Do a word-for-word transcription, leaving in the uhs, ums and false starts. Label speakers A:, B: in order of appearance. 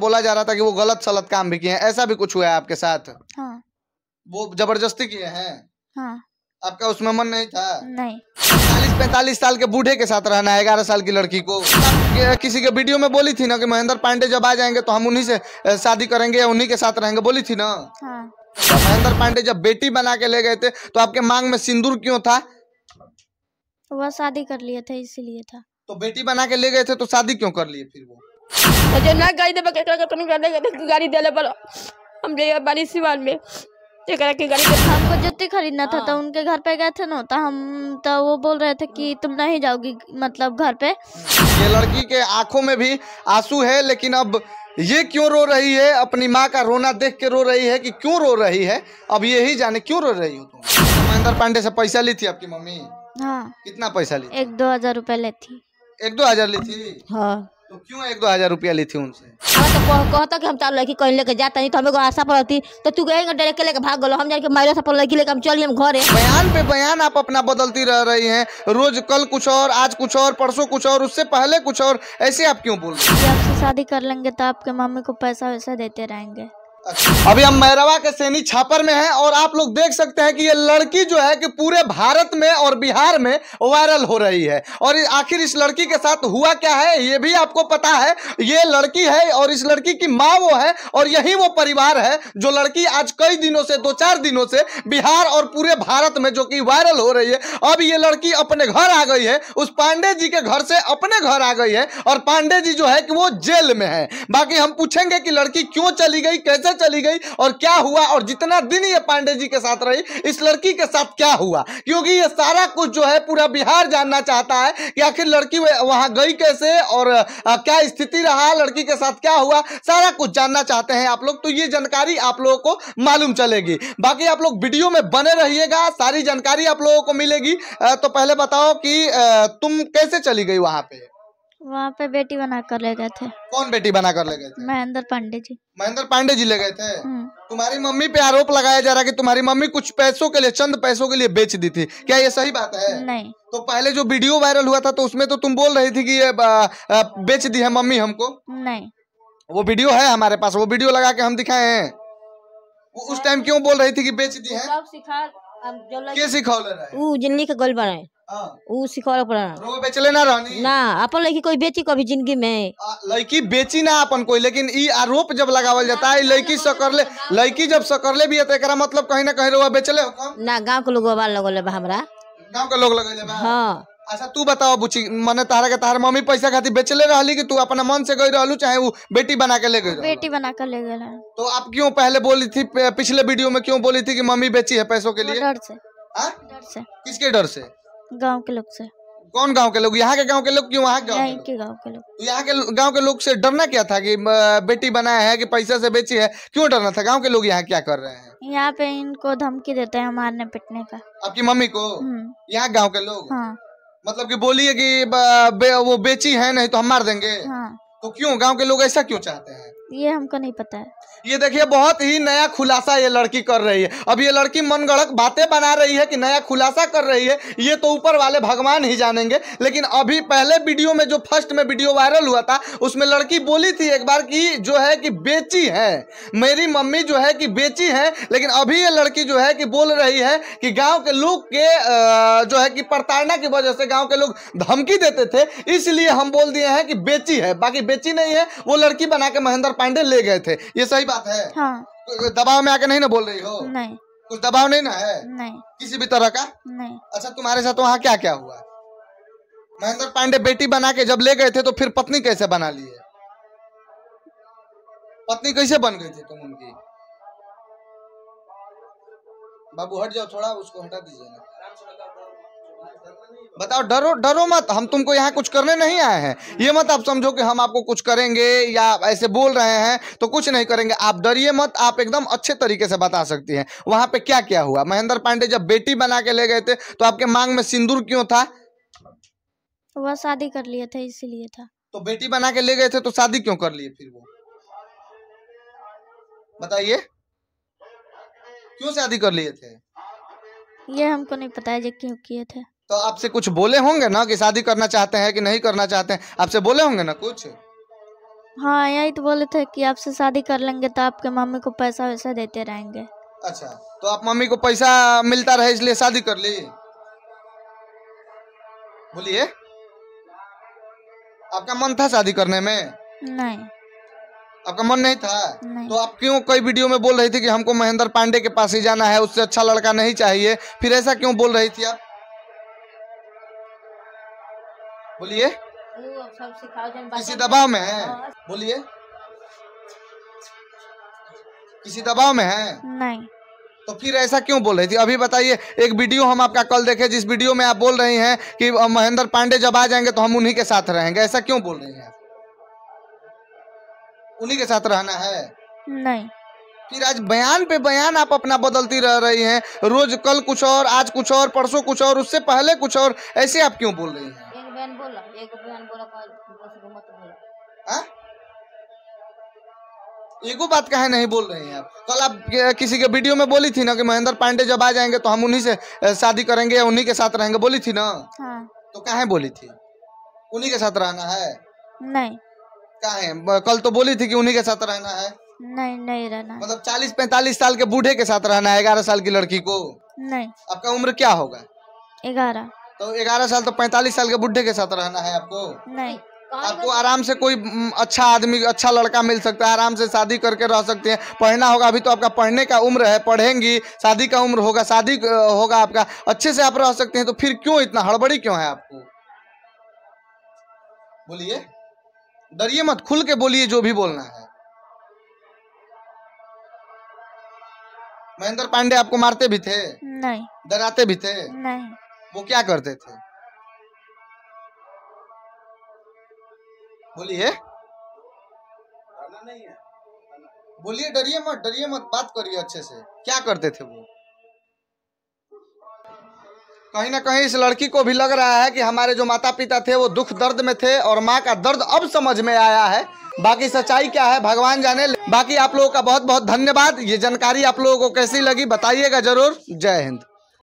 A: बोला जा रहा था कि वो गलत सलत काम भी किए हैं, ऐसा भी कुछ हुआ है आपके साथ?
B: हाँ।
A: वो जबरदस्ती किए हैं?
B: हाँ।
A: आपका उसमें मन नहीं था?
B: नहीं।
A: चालीस पैंतालीस साल के बूढ़े के साथ रहना है ग्यारह साल की लड़की को? आप किसी के वीडियो में बोली थी ना कि महेंद्र पांडे जब आ जाएंगे तो हम उन्हीं से शादी करेंगे या उन्हीं के साथ रहेंगे, बोली थी ना?
B: हाँ।
A: तो महेंद्र पांडे जब बेटी बना के ले गए थे तो आपके मांग में सिंदूर क्यों था?
B: वह शादी कर लिए थे इसीलिए था।
A: तो बेटी बना के ले गए थे तो शादी क्यों कर लिए फिर वो?
C: मुझे ना गाड़ी दे गाड़ी दे पर हम ले बारिश सिवान में की गाड़ी
B: हमको जुत्ती खरीदना था तो उनके घर पे गए थे ना, तो हम तो वो बोल रहे थे कि तुम नहीं जाओगी मतलब घर पे।
A: ये लड़की के आंखों में भी आंसू है, लेकिन अब ये क्यों रो रही है? अपनी माँ का रोना देख के रो रही है कि क्यों रो रही है? अब यही जाने क्यों रो रही हो तुम। महेंद्र पांडे से पैसा ली थी आपकी मम्मी?
B: हाँ।
A: कितना पैसा ली?
B: एक दो हजार रुपए ली थी।
A: एक दो हजार ली थी?
C: हाँ।
A: तो क्यों एक दो हजार रुपया ली थी उनसे?
C: हाँ तो कहता कि हम चार लड़की कहीं लेके जाता नहीं तो हमें आशा पड़ती तो तू गएंगे डायरेक्ट लेके भाग गलो, हम जाके मारे सब लड़की लेके हम चलिए हम घरे।
A: बयान पे बयान आप अपना बदलती रह रही हैं, रोज कल कुछ और, आज कुछ और, परसों कुछ और, उससे पहले कुछ और, ऐसे आप क्यों बोल रहे हैं?
B: आपसे शादी कर लेंगे तो आपके मम्मी को पैसा वैसा देते रहेंगे।
A: अभी हम मैरवा के सैनी छापर में हैं और आप लोग देख सकते हैं कि ये लड़की जो है कि पूरे भारत में और बिहार में वायरल हो रही है। और आखिर इस लड़की के साथ हुआ क्या है ये भी आपको पता है। ये लड़की है और इस लड़की की माँ वो है और यही वो परिवार है जो लड़की आज कई दिनों से, दो चार दिनों से बिहार और पूरे भारत में जो कि वायरल हो रही है। अब ये लड़की अपने घर आ गई है, उस पांडे जी के घर से अपने घर आ गई है और पांडे जी जो है कि वो जेल में है। बाकी हम पूछेंगे कि लड़की क्यों चली गई, कैसे चली गई और क्या हुआ, और जितना दिन ये पांडे जी के साथ रही इस लड़की के साथ क्या हुआ, क्योंकि ये सारा कुछ जो है पूरा बिहार जानना चाहता है कि आखिर लड़की वहां गई कैसे और आ, क्या स्थिति रहा, लड़की के साथ क्या हुआ, सारा कुछ जानना चाहते हैं आप लोग। तो ये जानकारी आप लोगों को मालूम चलेगी। बाकी आप लोग वीडियो में बने रहिएगा, सारी जानकारी आप लोगों को मिलेगी। आ, तो पहले बताओ कि आ, तुम कैसे चली गई वहां पे?
B: वहाँ पे बेटी बना कर ले गए थे।
A: कौन बेटी बना कर ले गए थे?
B: महेंद्र पांडे जी।
A: महेंद्र पांडे जी ले गए थे? तुम्हारी मम्मी पे आरोप लगाया जा रहा है कि तुम्हारी मम्मी कुछ पैसों के लिए, चंद पैसों के लिए बेच दी थी, क्या ये सही बात है?
B: नहीं।
A: तो पहले जो वीडियो वायरल हुआ था तो उसमें तो तुम बोल रही थी कि ये बेच दी है मम्मी हमको। नहीं, वो वीडियो है हमारे पास, वो वीडियो लगा के हम दिखाए हैं। वो उस टाइम क्यों बोल रही थी कि बेच दी है? क्या सिखा
C: जिंदगी का गोल बनाए ऊ सिखा
A: बेचले ना रहनी
C: ना अपन लड़की कोई बेची कभी जिंदगी में
A: लड़की बेची ना अपन कोई, लेकिन ई आरोप जब लगावल जाता है लड़की सकरले, लड़की जब सकरले भी है तो एकरा मतलब कहीं ना कहीं रोवा बेचले हो कम
C: ना। गांव के लोग लगल बा, हमरा
A: गांव के लोग लगल बा।
C: हाँ।
A: अच्छा तू बताओ बुची, मने तारा के तार मम्मी पैसा खातिर बेचले रहली कि तू अपना मन से गई रहलू, चाहे वो बेटी बना के ले गई?
B: बेटी बना कर ले गए।
A: तो आप क्यों पहले बोली थी, पिछले वीडियो में क्यों बोली थी कि मम्मी बेची है पैसों के लिए?
B: डर से।
A: आ?
B: डर से।
A: किसके डर से?
B: गांव के लोग से।
A: कौन गांव के लोग? यहाँ के गांव के लोग? क्यों वहाँ गांव
B: के गांव के लोग?
A: तो यहाँ के गांव के लोग से डरना क्या था कि बेटी बनाया है कि पैसा से बेची है, क्यों डरना था? गांव के लोग यहाँ क्या कर रहे हैं?
B: यहाँ पे इनको धमकी देते हैं मारने पिटने का।
A: आपकी मम्मी को? यहाँ गांव के लोग?
B: हाँ।
A: मतलब कि बोलिए कि बे, वो बेची है नहीं तो हम मार देंगे। हाँ। तो क्यों गांव के लोग ऐसा क्यों चाहते हैं?
B: ये हमको नहीं पता है।
A: ये देखिए बहुत ही नया खुलासा ये लड़की कर रही है। अब ये लड़की मनगढ़ंत बातें बना रही है कि नया खुलासा कर रही है, ये तो ऊपर वाले भगवान ही जानेंगे। लेकिन अभी पहले वीडियो में जो फर्स्ट में वीडियो वायरल हुआ था उसमें लड़की बोली थी एक बार कि जो है कि बेची है, मेरी मम्मी जो है कि बेची है। लेकिन अभी ये लड़की जो है कि बोल रही है कि गाँव के लोग के जो है कि प्रताड़ना की वजह से गाँव के लोग धमकी देते थे, इसलिए हम बोल दिए हैं कि बेची है। बाकी बेची नहीं है, वो लड़की बना के महेंद्र पांडे ले गए थे। ये सही बात है? हाँ। दबाव में आके नहीं ना बोल रही हो? नहीं। कुछ दबाव नहीं ना है? नहीं। किसी भी तरह का? नहीं। अच्छा तुम्हारे साथ वहाँ क्या क्या हुआ? महेंद्र पांडे बेटी बना के जब ले गए थे तो फिर पत्नी कैसे बना ली है? पत्नी कैसे बन गई थी तुम उनकी? बाबू हट जाओ थोड़ा, उसको हटा दीजिए ना। बताओ, डरो डरो मत, हम तुमको यहाँ कुछ करने नहीं आए हैं। ये मत आप समझो कि हम आपको कुछ करेंगे या ऐसे बोल रहे हैं तो कुछ नहीं करेंगे। आप डरिए मत, आप एकदम अच्छे तरीके से बता सकती हैं वहां पे क्या क्या हुआ। महेंद्र पांडे जब बेटी बना के ले गए थे तो आपके मांग में सिंदूर क्यों था?
B: वह शादी कर लिए थे इसीलिए था।
A: तो बेटी बना के ले गए थे तो शादी क्यों कर लिए फिर वो? बताइए क्यों शादी कर लिए थे?
B: ये हमको नहीं पता है जो क्यों किए थे।
A: तो आपसे कुछ बोले होंगे ना कि शादी करना चाहते हैं कि नहीं करना चाहते हैं, आपसे बोले होंगे ना कुछ?
B: हाँ यही तो बोले थे कि आपसे शादी कर लेंगे तो आपके मम्मी को पैसा वैसा देते रहेंगे।
A: अच्छा, तो आप मम्मी को पैसा मिलता रहे इसलिए शादी कर ली? बोलिए, आपका मन था शादी करने में?
B: नहीं।
A: आपका मन नहीं था?
B: नहीं।
A: तो आप क्यों कई वीडियो में बोल रही थी कि हमको महेंद्र पांडे के पास ही जाना है, उससे अच्छा लड़का नहीं चाहिए, फिर ऐसा क्यों बोल रही थी आप? बोलिए, किसी दबाव में है? बोलिए, किसी दबाव में है?
B: नहीं।
A: तो फिर ऐसा क्यों बोल रही थी? अभी बताइए, एक वीडियो हम आपका कल देखे जिस वीडियो में आप बोल रही हैं कि महेंद्र पांडे जब आ जाएंगे तो हम उन्हीं के साथ रहेंगे, ऐसा क्यों बोल रही हैं? उन्हीं के साथ रहना है?
B: नहीं।
A: फिर आज बयान पे बयान आप अपना बदलती रह रही हैं, रोज कल कुछ और, आज कुछ और, परसों कुछ और, उससे पहले कुछ और, ऐसे आप क्यों बोल रही हैं?
C: एक बयान बोला, एक बयान बोला, मत बोला।
A: हाँ? एगो बात काहे नहीं बोल रही हैं आप? कल आप किसी के वीडियो में बोली थी ना कि महेंद्र पांडे जब आ जाएंगे तो हम उन्हीं से शादी करेंगे या उन्हीं के साथ रहेंगे, बोली थी ना?
B: हाँ।
A: तो काहे बोली थी? उन्हीं के साथ रहना है?
B: नहीं।
A: काहे? कल तो बोली थी कि उन्हीं के साथ रहना है।
B: नहीं, नहीं रहना।
A: मतलब चालीस पैंतालीस साल के बूढ़े के साथ रहना है ग्यारह साल की लड़की को? नहीं। आपका उम्र क्या होगा?
B: ग्यारह।
A: तो ग्यारह साल तो पैंतालीस साल के बूढ़े के साथ रहना है आपको?
B: नहीं।
A: आपको आराम से कोई अच्छा आदमी, अच्छा लड़का मिल सकता है, आराम से शादी करके रह सकते हैं। पढ़ना होगा, अभी तो आपका पढ़ने का उम्र है, पढ़ेंगी, शादी का उम्र होगा, शादी होगा आपका, अच्छे से आप रह सकते हैं। तो फिर क्यों इतना हड़बड़ी क्यों है आपको? बोलिए, डरिए मत, खुल के बोलिए जो भी बोलना है। महेंद्र पांडे आपको मारते भी थे?
B: नहीं।
A: डराते भी थे?
B: नहीं।
A: वो क्या करते थे? बोलिए, बोलिए, डरिए मत, डरिए मत, बात करिए अच्छे से। क्या करते थे वो? कहीं ना कहीं इस लड़की को भी लग रहा है कि हमारे जो माता पिता थे वो दुख दर्द में थे और माँ का दर्द अब समझ में आया है। बाकी सच्चाई क्या है भगवान जाने। बाकी आप लोगों का बहुत बहुत धन्यवाद। ये जानकारी आप लोगों को कैसी लगी बताइएगा जरूर। जय हिंद।